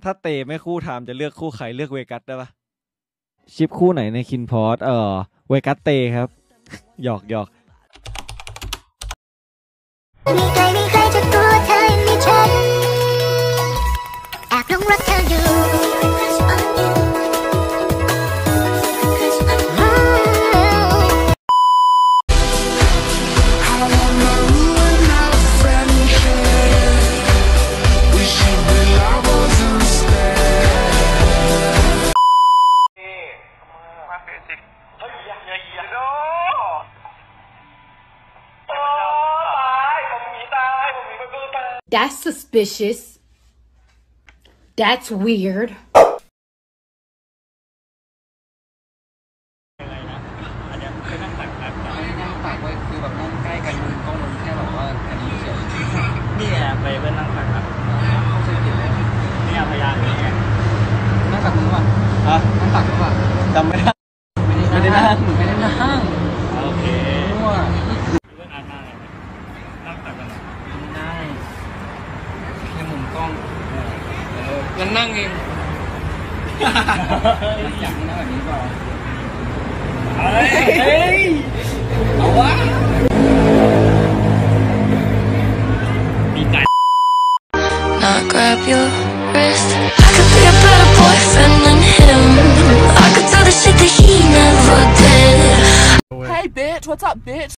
ถ้าเตไม่คู่ไทม์จะเลือกคู่ใครเลือกเวกัสได้ปะชิปคู่ไหนในคินพอร์ตเวกัสเตครับหยอกมีใครจะตัวเธอมีฉันแอบหลงรักเธออยู่ That's suspicious. That's weird. นี่ไงไปเพื่อนนั่งตักครับนี่พยานนี่ไงนั่งตักมึงป่ะนั่งตักมึงป่ะจำไม่ได้ไม่ได้นั่งโอเคมั่วเพื่อนอ่านมาเลยนั่งตักกันนั่งแค่มุมกล้องงั้นนั่งเองอยากนั่งแบบนี้เปล่าเฮ้ยเอาวะ Not grab your wrist. I could be a better boyfriend than him. I could do the shit that he never did. Hey bitch, what's up bitch?